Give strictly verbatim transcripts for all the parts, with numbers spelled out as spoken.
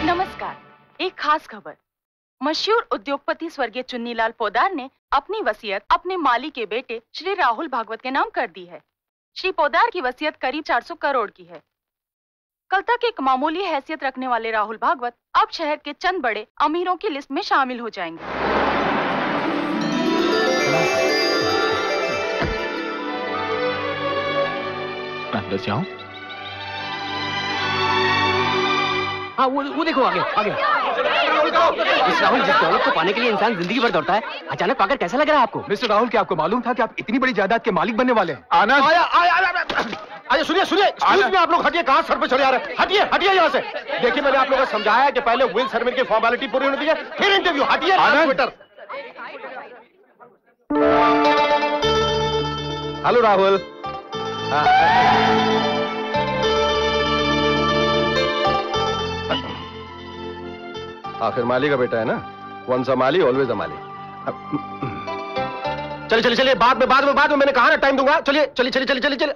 नमस्कार। एक खास खबर। मशहूर उद्योगपति स्वर्गीय चुन्नीलाल पोद्दार ने अपनी वसीयत अपने माली के बेटे श्री राहुल भागवत के नाम कर दी है। श्री पोद्दार की वसीयत करीब चार सौ करोड़ की है। कल तक एक मामूली हैसियत रखने वाले राहुल भागवत अब शहर के चंद बड़े अमीरों की लिस्ट में शामिल हो जाएंगे। अंदर जाऊं? हाँ वो वो देखो आगे आगे। इस राहुल जिस दौलत को पाने के लिए इंसान जिंदगी भर दौड़ता है, अचानक पाकर कैसा लग रहा है आपको? मिस्टर राहुल, क्या आपको मालूम था कि आप इतनी बड़ी जायदाद के मालिक बनने वाले हैं? आनंद! आया आया आया आया सुनिए सुनिए, एक्सक्यूज मी, आप लोग हटिए, कहाँ सर पे चढ़े आ रहे हैं? हटिए हटिए यहाँ से। देखिए मैंने आप लोगों को समझाया कि पहले विल सर्विस की फॉर्मेलिटी पूरी होनी चाहिए, फिर इंटरव्यू। हटिए ट्विटर। हेलो राहुल। आखिर माली का बेटा है ना, once a Mali always a माली। चलिए चलिए चलिए, बाद में बाद में बाद में मैंने कहा ना टाइम दूंगा। चलिए चलिए चलिए चलिए चलिए चलिए।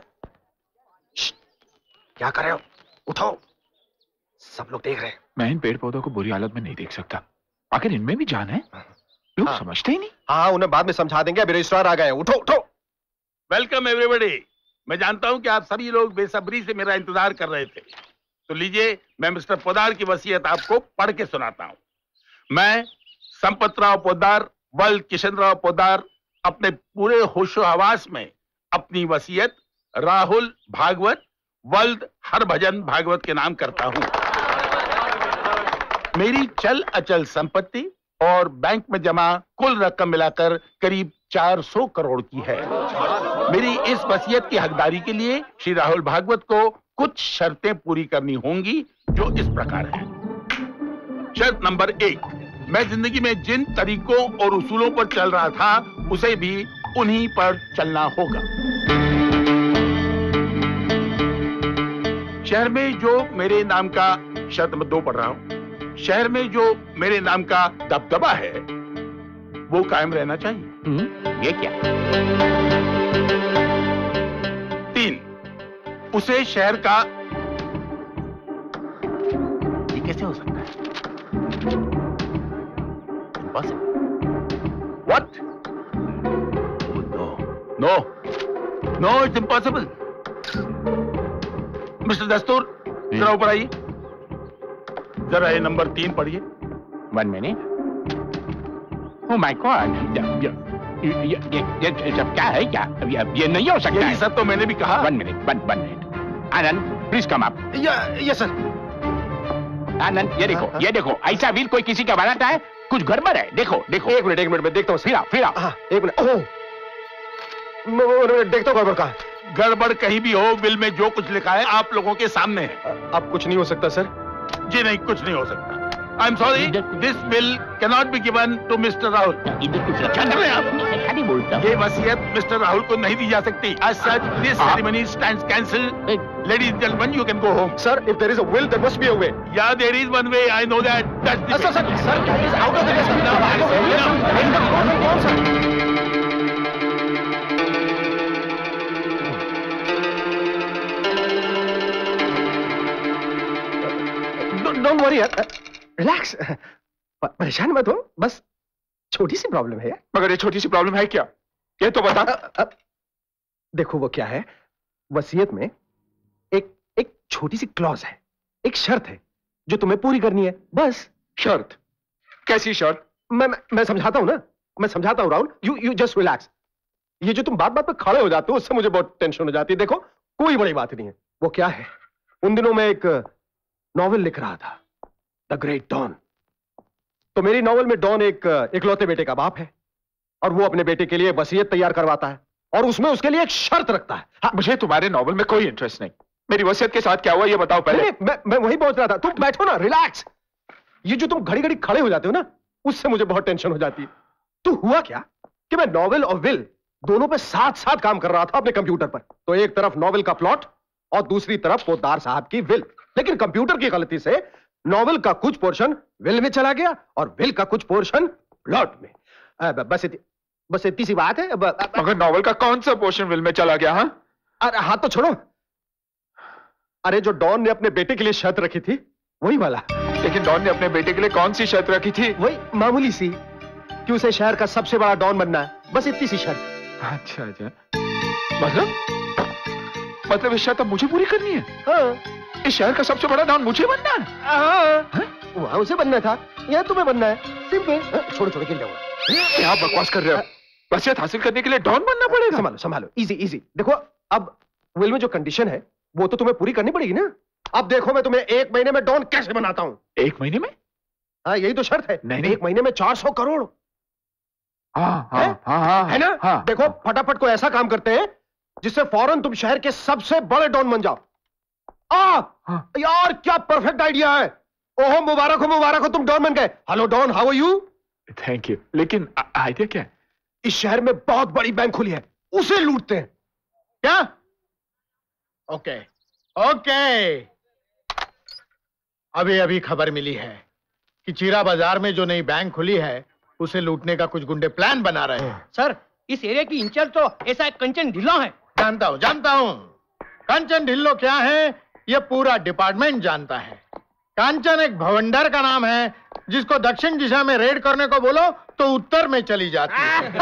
क्या कर रहे हो? उठाओ, सब लोग देख रहे हैं। मैं इन पेड़ पौधों को बुरी हालत में नहीं देख सकता। आखिर इनमें भी जान है, लोग हाँ। समझते ही नहीं। हाँ, उन्हें बाद में समझा देंगे, अभी रजिस्ट्रार आ गए हैं। उठो उठो। Welcome everybody. मैं जानता हूं कि आप सभी लोग बेसब्री से मेरा इंतजार कर रहे थे, तो लीजिए मैं मिस्टर पोद्दार की वसीयत आपको पढ़ के सुनाता हूं। मैं संपतराव पोद्दार, वल्द किशनराव पोद्दार, अपने पूरे होशो हवास में अपनी वसीयत राहुल भागवत वल्द हरभजन भागवत के नाम करता हूं। मेरी चल अचल संपत्ति और बैंक में जमा कुल रकम मिलाकर करीब चार सौ करोड़ की है। मेरी इस वसीयत की हकदारी के लिए श्री राहुल भागवत को कुछ शर्तें पूरी करनी होंगी, जो इस प्रकार हैं। शर्त नंबर एक, मैं जिंदगी में जिन तरीकों और उसूलों पर चल रहा था उसे भी उन्हीं पर चलना होगा। शहर में जो मेरे नाम का, शर्त नंबर दो पढ़ रहा हूं, शहर में जो मेरे नाम का दबदबा है वो कायम रहना चाहिए। हम्म, ये क्या? तीन, उसे शहर का, ये कैसे हो सकता है? What? No, no, no, it's impossible. Mister Dastur, जरा ऊपर आइए। जरा ये नंबर तीन पढ़िए। One minute. Oh my god, ये ये सब क्या है? क्या ये, ये नहीं हो सकता यही सब तो मैंने भी कहा। One minute, one one minute. Anand please come up. Yes sir. Anand ये देखो, ये देखो, ऐसा व्हील कोई किसी का बनाता है? कुछ गड़बड़ है। देखो देखो। एक मिनट एक मिनट में देखता हूँ। फिर आओ फिर आओ। हाँ, एक मिनट। ओह, मैं देखता हूँ गड़बड़ कहाँ। गड़बड़ कहीं भी हो, बिल में जो कुछ लिखा है आप लोगों के सामने है। अब कुछ नहीं हो सकता सर? जी नहीं, कुछ नहीं हो सकता। I am sorry, this bill cannot be given to mister Rahul. इधर कुछ रखा है आप? नहीं बोलता। ये वसीयत मिस्टर राहुल को नहीं दी जा सकती। As such, this ceremony stands cancelled. Ladies and gentlemen, you can go home. Sir, if there is a will, there must be a way. Yeah, there is one way. I know that. That's the Sir, sir, sir, that is out of the question. No, I say, no. Don't worry, relax. परेशान मत हो, बस छोटी सी problem है। मगर ये छोटी सी problem है क्या? ये तो बता। अ, अ, देखो वो क्या है, वसीयत में एक एक छोटी सी क्लॉज है, एक शर्त है जो तुम्हें पूरी करनी है, बस। शर्त? कैसी शर्त? मैं मैं, मैं समझाता हूं ना, मैं समझाता हूं Rahul. You you just relax. ये जो तुम बात बात पे खड़े हो जाते हो उससे मुझे बहुत टेंशन हो जाती है। देखो कोई बड़ी बात नहीं है। वो क्या है, उन दिनों मैं एक नॉवेल लिख रहा था, द ग्रेट डॉन। तो मेरी नॉवेल में डॉन एक इकलौते बेटे का बाप है और वो अपने बेटे के लिए वसीयत तैयार करवाता है और उसमें उसके लिए एक शर्त रखता है। हाँ, मुझे तुम्हारे नॉवेल में कोई इंटरेस्ट नहीं। मेरी वसीयत के साथ क्या हुआ ये बताओ पहले। नहीं, मैं मैं वही पहुंच रहा था। तुम बैठो ना, रिलैक्स। ये जो तुम घड़ी घड़ी खड़े हो जाते हो ना, उससे मुझे बहुत टेंशन हो जाती है। तो हुआ क्या कि मैं नॉवेल और विल दोनों पे साथ साथ काम कर रहा था अपने कंप्यूटर पर। तो एक तरफ नॉवेल का प्लॉट और दूसरी तरफ पोद्दार साहब की विल। लेकिन कंप्यूटर की गलती से नॉवेल का कुछ पोर्शन विल में चला गया और विल का कुछ पोर्शन प्लॉट में। आ, बस इतनी बस इतनी सी बात है। मगर नॉवेल का कौन सा पोर्शन विल में चला गया? हाँ अरे हाथ तो छोड़ो। अरे जो डॉन ने अपने बेटे के लिए शर्त रखी थी वही वाला। लेकिन डॉन ने अपने बेटे के लिए कौन सी शर्त रखी थी? वही मामूली सी, कि उसे शहर का सबसे बड़ा डॉन बनना है, बस इतनी सी शर्त। अच्छा अच्छा, मतलब मतलब इस शर्त अब मुझे पूरी करनी है? हाँ। इस शहर का सबसे बड़ा डॉन मुझे बनना है? हाँ। वहाँ उसे बनना था, यहाँ तुम्हें बनना है, सिंपल। छोड़ो छोड़ो, गिर जाऊंगा। क्या बकवास कर रहे हो? वसीयत हासिल करने के लिए डॉन बनना पड़ेगा? संभालो संभालो, इजी इजी। देखो अब विल में जो कंडीशन है वो तो तुम्हें पूरी करनी पड़ेगी ना। अब देखो मैं तुम्हें एक महीने में डॉन कैसे बनाता हूँ। एक महीने में? हाँ यही तो शर्त है। नहीं, नहीं। एक महीने में चार सौ करोड़। हाँ हाँ है? हाँ हाँ है ना? हाँ, देखो फटाफट को ऐसा काम करते हैं जिससे फौरन तुम शहर के सबसे बड़े डॉन बन जाओ। आ, हाँ। यार क्या परफेक्ट आइडिया है। ओहो मुबारक हो मुबारक हो, तुम डॉन बन गए। Hello don, how are you? Thank you. लेकिन आइडिया क्या है? इस शहर में बहुत बड़ी बैंक खुली है, उसे लूटते हैं। क्या? ओके ओके, अभी अभी खबर मिली है कि चीरा बाजार में जो नई बैंक खुली है उसे लूटने का कुछ गुंडे प्लान बना रहे हैं। सर इस एरिया की इंचार्ज तो ऐसा एक कंचन ढिल्लो है। जानता हूं जानता हूं, कंचन ढिल्लो क्या है ये पूरा डिपार्टमेंट जानता है। कांचन एक भवंडर का नाम है जिसको दक्षिण दिशा में रेड करने को बोलो तो उत्तर में चली जाती है।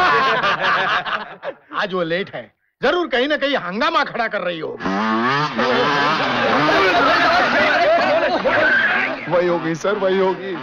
आज वो लेट है, जरूर कहीं ना कहीं हंगामा खड़ा कर रही होगी। वही होगी सर, वही होगी।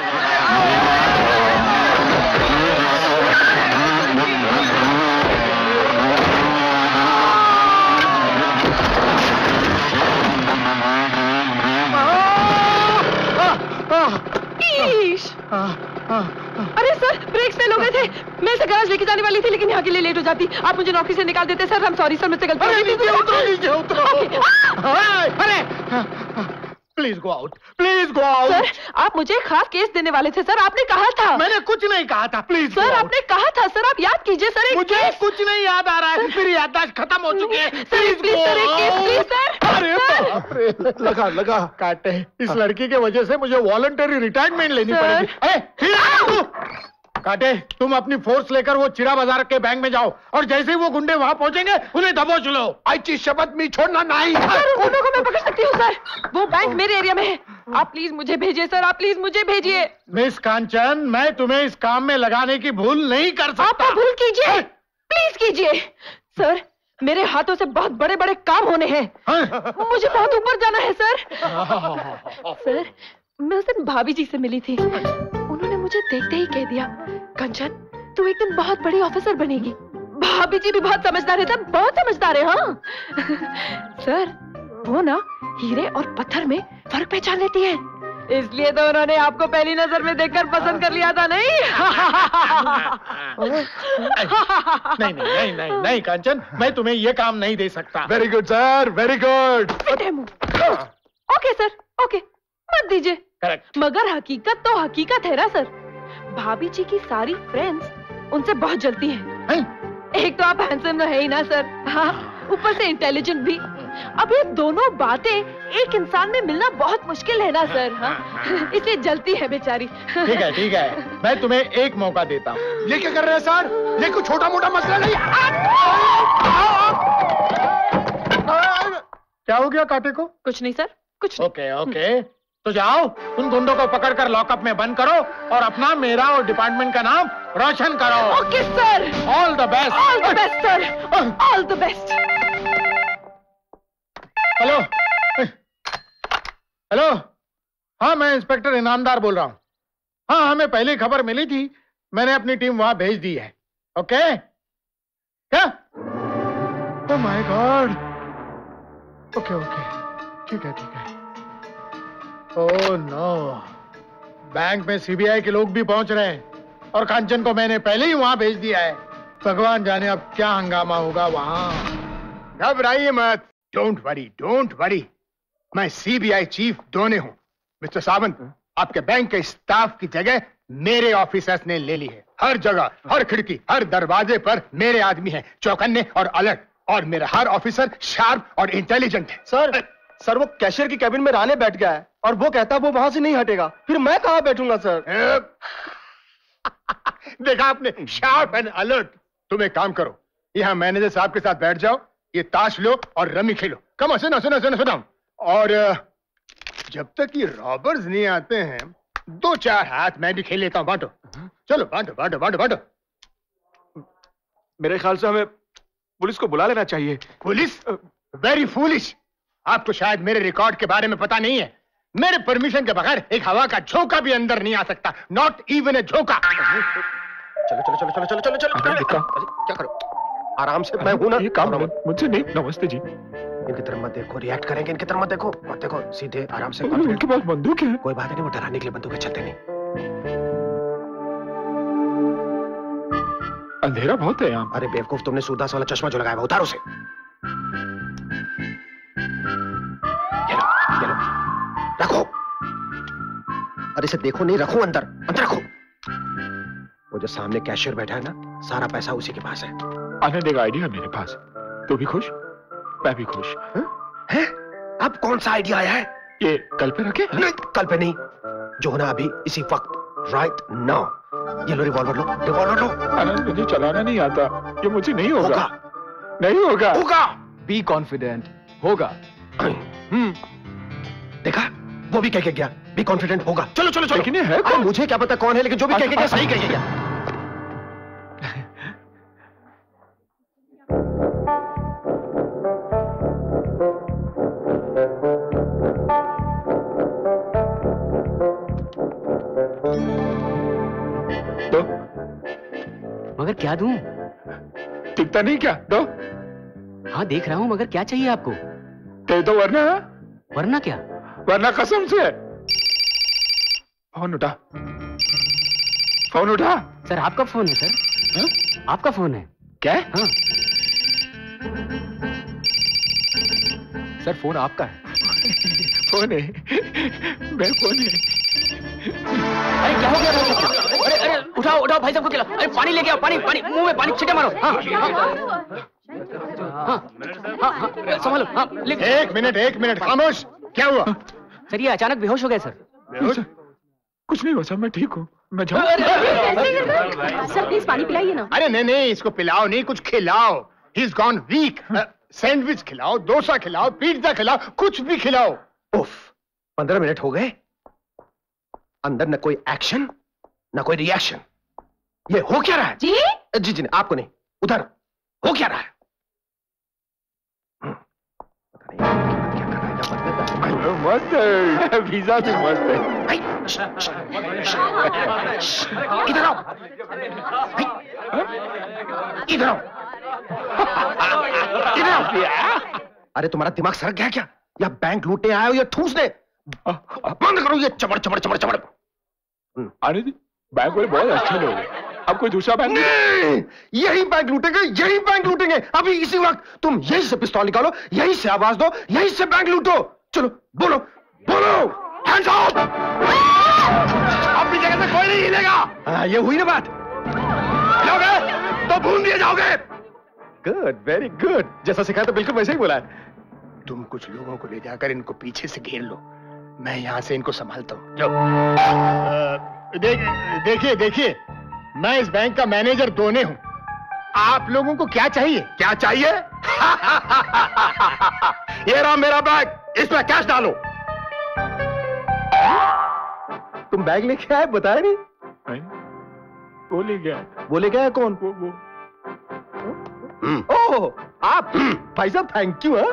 अरे सर ब्रेक्स फेल हो गए थे। मैं इसे गैराज लेके जाने वाली थी लेकिन यहाँ के लिए लेट हो जाती। आप मुझे नौकरी से निकाल देते सर। हम सॉरी सर, मुझसे गलती हो गई। नीचे उतरो नीचे उतरो। अरे please go out, please go out. Sir आप मुझे खास केस देने वाले थे सर, आपने कहा था। मैंने कुछ नहीं कहा था, प्लीज सर आपने कहा था सर, आप याद कीजिए सर। एक मुझे केस। कुछ नहीं याद आ रहा है, मेरी याददाश्त खत्म हो चुकी है। सर प्लीज सर, एक केस प्लीज सर। अरे बाप रे, लगा लगा काटे, इस लड़की के वजह से मुझे वॉलंटरी रिटायरमेंट लेनी सर। पड़ेगी। अरे फिर आ तू। काटे तुम अपनी फोर्स लेकर वो चिरा बाजार के बैंक में जाओ और जैसे ही वो गुंडे वहां पहुंचेंगे उन्हें दबोच लो। आईची शब्द में छोड़ना नहीं। सर उन गुंडों को मैं पकड़ सकती हूँ सर, वो बैंक मेरे एरिया में है। आप प्लीज मुझे भेजिए सर, आप प्लीज मुझे भेजिए। मिस कांचन, मैं तुम्हें इस काम में लगाने की भूल नहीं कर सकता। आप भूल कीजिए, प्लीज कीजिए सर। मेरे हाथों से बहुत बड़े बड़े काम होने हैं। मुझे बहुत ऊपर जाना है सर। सर मैं उस दिन भाभी जी से मिली थी, उन्होंने मुझे देखते ही कह दिया कंचन तू एक दिन बहुत बड़ी ऑफिसर बनेगी। भाभी जी भी बहुत समझदार है सर, बहुत समझदार है। हाँ सर वो ना हीरे और पत्थर में फर्क पहचान लेती है, इसलिए तो उन्होंने आपको पहली नजर में देखकर पसंद कर लिया था। नहीं नहीं नहीं नहीं नहीं नहीं कांचन, मैं तुम्हें ये काम नहीं दे सकता। Very good sir, very good. Okay sir, okay मत दीजिए। करेक्ट। मगर हकीकत तो हकीकत है ना सर, भाभी जी की सारी फ्रेंड्स उनसे बहुत जलती हैं। है? एक तो आप हैंडसम तो है ही ना सर, हाँ ऊपर से इंटेलिजेंट भी। अब ये दोनों बातें एक इंसान में मिलना बहुत मुश्किल है ना सर। हाँ इसलिए जलती है बेचारी। ठीक है ठीक है, मैं तुम्हें एक मौका देता हूँ। ये क्या कर रहे हैं सर? ये कोई छोटा मोटा मसला नहीं। क्या हो गया काटे को? कुछ नहीं सर, कुछ नहीं। ओके ओके, तो जाओ उन गुंडों को पकड़कर लॉकअप में बंद करो और अपना, मेरा और डिपार्टमेंट का नाम रोशन करो। Okay sir, all the best. All the best sir, all the best. Hello hello, हाँ मैं इंस्पेक्टर इनामदार बोल रहा हूँ। हाँ हमें पहले खबर मिली थी, मैंने अपनी टीम वहां भेज दी है। ओके क्या? Oh my god. Okay okay ठीक है ठीक है। ओह नो, बैंक में सीबीआई के लोग भी पहुंच रहे हैं और कांचन को मैंने पहले ही वहां भेज दिया है। भगवान जाने अब क्या हंगामा होगा वहां। घबराइए मत, डोंट वरी डोंट वरी, मैं सीबीआई चीफ दोने हूं। मिस्टर सावंत, आपके बैंक के स्टाफ की जगह मेरे ऑफिसर्स ने ले ली है। हर जगह, हर खिड़की, हर दरवाजे पर मेरे आदमी हैं, चौकन्ने और अलर्ट। और मेरा हर ऑफिसर शार्प और इंटेलिजेंट है। सर सर वो कैशियर की कैबिन में रहने बैठ गया है और वो कहता है वो वहां से नहीं हटेगा, फिर मैं कहां बैठूंगा सर? देखा आपने, शार्प एंड अलर्ट। तुम एक काम करो, यहाँ मैनेजर साहब के साथ बैठ जाओ, ये ताश लो और रमी खेलो। कम सुनो सुनो सुनो सुनो। और जब तक ये रॉबर्स नहीं आते हैं दो चार हाथ मैं भी खेल लेता हूँ। बांटो, चलो बांटो बांटो बांटो बांटो। मेरे ख्याल से हमें पुलिस को बुला लेना चाहिए। पुलिस? Very foolish. आपको शायद मेरे रिकॉर्ड के बारे में पता नहीं है। मेरे परमिशन के बगैर एक हवा का झोंका भी अंदर नहीं आ सकता। नॉट इवन ए झोंका। चलो चलो चलो चलो चलो चलो चलो अरे, क्या करो, आराम से, मैं हूं ना। ये काम मुझसे नहीं। नमस्ते जी। इनकी तरफ मत देखो, रिएक्ट करेंगे इनकी तरफ मत देखो, मत देखो, सीधे आराम से। उनके पास बंदूक है। कोई बात नहीं, वो डराने के लिए बंदूकें चलते नहीं। अंधेरा बहुत है यहाँ। अरे बेवकूफ, तुमने सूदास वाला चश्मा जो लगाया हुआ, उतारो उसे। ये लो, ये लो, रखो। अरे इसे देखो नहीं, रखो अंदर, अंदर रखो। वो जो सामने कैशियर बैठा है ना, सारा पैसा उसी के पास है। आनंद एक आइडिया है मेरे पास। तू भी खुश, मैं भी खुश। है? अब कौन सा आइडिया आया है? ये कल पे रखे? नहीं, कल पे नहीं, जो होना अभी, इसी वक्त, राइट नाउ। ये लो, रिवॉल्वर लो, रिवॉल्वर लो। आनंद मुझे चलाना नहीं आता, ये मुझे नहीं होगा। होगा, नहीं होगा। होगा। बी कॉन्फिडेंट, होगा। हम्म, देखा, वो भी कह के गया, बी कॉन्फिडेंट होगा। चलो चलो चलो। लेकिन ये है कौन? मुझे क्या पता कौन है, लेकिन जो भी कह के गया सही कह के गया। तो मगर क्या दूं? टिकता नहीं क्या? दो। हाँ देख रहा हूँ, मगर क्या चाहिए आपको? दे दो, वरना वरना क्या? वरना कसम से। फोन उठा, फोन उठा। सर आपका फोन है सर। हा? आपका फोन है क्या? हाँ सर, फोन आपका है। फोन है, मैं फोन है। अरे क्या हो गया भाई साहब? अरे अरे उठाओ उठाओ भाई साहब को खिलाओ। अरे पानी लेके आओ, पानी पानी, मुंह में पानी छिटे मारो। हाँ हाँ हाँ हाँ, संभालो। हाँ ले। एक मिनट एक मिनट, खामोश। क्या हुआ? सर ये अचानक बेहोश हो गए सर। बेहोश? कुछ नहीं हुआ सर, मैं ठीक हूँ। मैं जाऊँ? सर प्लीज पानी पिलाइए ना। अरे नहीं नहीं, इसको पिलाओ नहीं, कुछ खिलाओ। He is gone weak. Sandwich खिलाओ, डोसा खिलाओ, पिज्जा खिलाओ, कुछ भी खिलाओ। उफ, पंद्रह मिनट हो गए, अंदर न कोई एक्शन न कोई रिएक्शन। ये हो क्या रहा है? जी जी जी नहीं, आपको नहीं, उधर हो क्या रहा है? पता नहीं क्या कर रहा है, क्या बात कर रहा है? मस्त है, वीजा भी मस्त है। इधर आओ, इधर आओ, इधर आओ। अरे तुम्हारा दिमाग सरक गया क्या? या बैंक लूटने आए हो या ठूसने? बंद करो ये चबड़ चबड़ चबड़ चबड़। अरे बैंक वाले बहुत अच्छे लोग हैं। अब कोई दूसरा बैंक नहीं, यही बैंक लूटेंगे, यही बैंक लूटेंगे अभी इसी वक्त। तुम यही से पिस्तौल निकालो, यही से आवाज दो, यही से बैंक लूटो। चलो बोलो बोलो, हैंड्स अप। अपनी जगह से कोई नहीं हिलेगा। हाँ, ये हुई ना बात। हिलोगे तो भून दिए जाओगे। गुड, वेरी गुड, जैसा सिखाया तो बिल्कुल वैसे ही बोला है। तुम कुछ लोगों को ले जाकर इनको पीछे से घेर लो, मैं यहां से इनको संभालता हूं। जाओ। देख, देखिए देखिए, मैं इस बैंक का मैनेजर दोने हूं। आप लोगों को क्या चाहिए? क्या चाहिए? ये रहा मेरा बैग, इसमें कैश डालो। तुम बैग लेके आए, बताया नहीं? वो ले गया। वो ले गया है कौन? वो वो ओह, आप भाई साहब, thank you.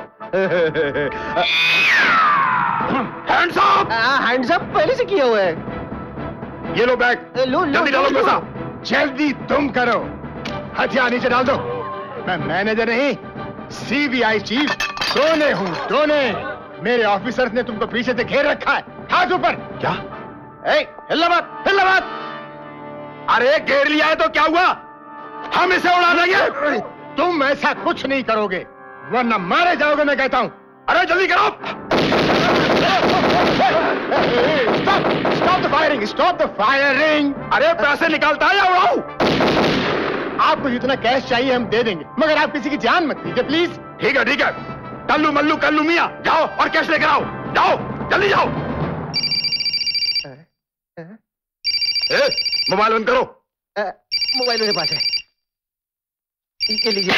Hands up. Hands up पहले से किया हुआ है। ये लो बैग, लो लो, जल्दी डालो पैसा। जल्दी तुम करो, हथियार नीचे डाल दो। मैं मैनेजर नहीं, सीबीआई चीफ दोने हूँ, दोने। मेरे ऑफिसर्स ने तुमको पीछे से घेर रखा है। हाथ ऊपर। क्या? ए, हिल्ला मत, हिल्ला मत। अरे घेर लिया है तो क्या हुआ? हम इसे उड़ा देंगे। तुम ऐसा कुछ नहीं करोगे, वरना मारे जाओगे, मैं कहता हूं। अरे जल्दी करो। Stop the firing, stop the firing. अरे पैसे निकालता है या उड़ाऊं? आपको जितना कैश चाहिए हम दे देंगे, मगर आप किसी की जान मत लीजिए प्लीज। ठीक है ठीक है, कल्लू मल्लू कल्लू मियां, जाओ और कैश लेकर आओ। जाओ जल्दी जाओ। ए, मोबाइल बंद करो। मोबाइल मेरे पास है, ये लीजिए।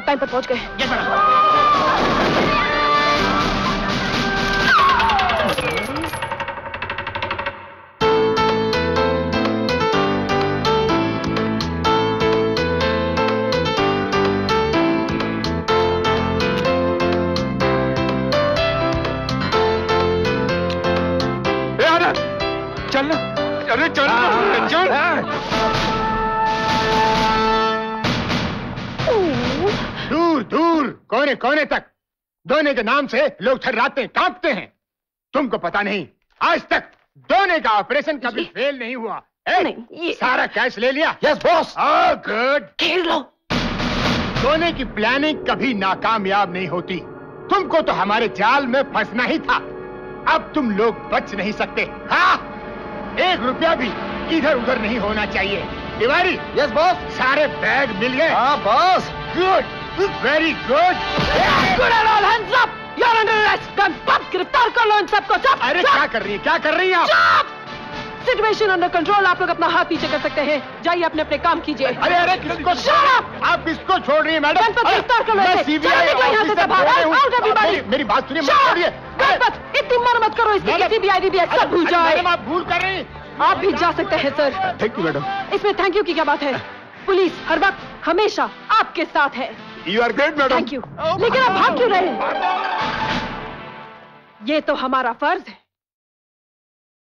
टाइम पर पहुंच गए। Yes madam. चल अरे चल चल। दूर दूर कोने कोने तक दोने के नाम से लोग थर्राते कांपते हैं। तुमको पता नहीं, आज तक दोने का ऑपरेशन कभी फेल नहीं हुआ। ए, नहीं, ये... सारा कैश ले लिया। Yes boss. Oh good. खेल लो। दोने की प्लानिंग कभी नाकामयाब नहीं होती। तुमको तो हमारे जाल में फंसना ही था। अब तुम लोग बच नहीं सकते। हाँ, एक रुपया भी इधर उधर नहीं होना चाहिए। तिवारी। Yes boss. सारे बैग मिल गए। हाँ बॉस। Good, very good. गिरफ्तार कर लो इन सबको। चुप। अरे क्या कर रही है, क्या कर रही है आप? Situation under control. आप लोग अपना हाथ पीछे कर सकते हैं। जाइए अपने अपने काम कीजिए। अरे अरे किसको आप किसको छोड़ रही है मैडम? गणपत गिरफ्तार कर लो इसे। सीबीआई ऑफिसर बोल रही हूँ। मेरी बात सुनिए, मत छोड़िए। गणपत इतनी मर मत करो। इसमें सीबीआई डीबीआई सब भूल जाए। आप भूल कर रही हैं। आप भी जा सकते हैं सर। Thank you madam. इसमें थैंक यू की क्या बात है? पुलिस हर वक्त हमेशा आपके साथ है। You are great madam. Thank you. लेकिन आप भाग क्यों रहे? ये तो हमारा फर्ज है